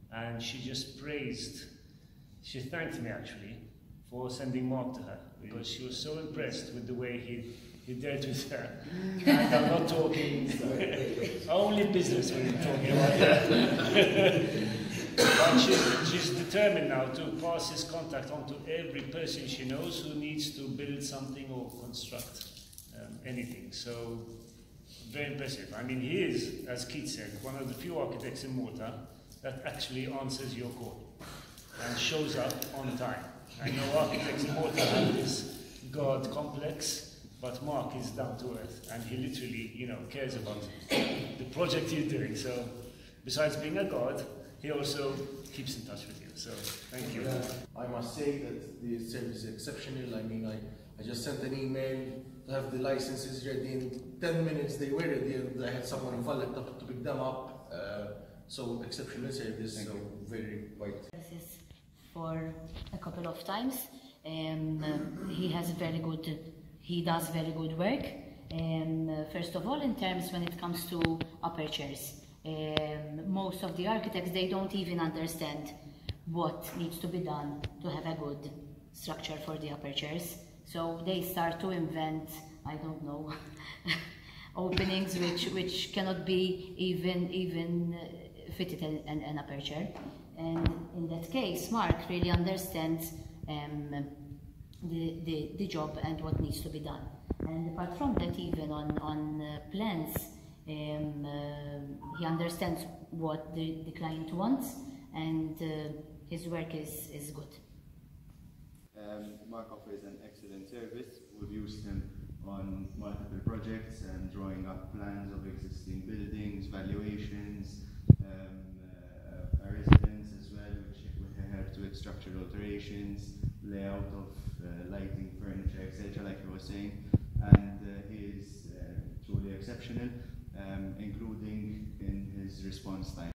and she just praised, she thanked me actually for sending Mark to her, because she was so impressed with the way he dealt with her. And I'm not talking only business when I'm talking about her. But she's determined now to pass his contact on to every person she knows who needs to build something or construct anything. So, very impressive. I mean, he is, as Keith said, one of the few architects in Malta that actually answers your call and shows up on time. I know architects in Malta have this God complex, but Mark is down to earth, and he literally, you know, cares about the project he's doing. So, besides being a God, he also keeps in touch with you. So, thank you. I must say that the service is exceptional. I mean, I just sent an email to have the licenses ready. In 10 minutes they were ready, and I had someone in Vallet to pick them up. So, exceptional service. So, very white. This is for a couple of times. He has very good. He does very good work. First of all, in terms when it comes to apertures. Most of the architects, they don't even understand what needs to be done to have a good structure for the apertures. So they start to invent, I don't know, openings which cannot be even fitted in an aperture. And in that case, Mark really understands the job and what needs to be done. And apart from that, even on plans, he understands what the client wants, and his work is good. Mark offers an excellent service. We've used him on multiple projects and drawing up plans of existing buildings, valuations, a residence as well, which would help with structural alterations, layout of lighting, furniture, etc., like you were saying. And he is truly exceptional, including in his response time.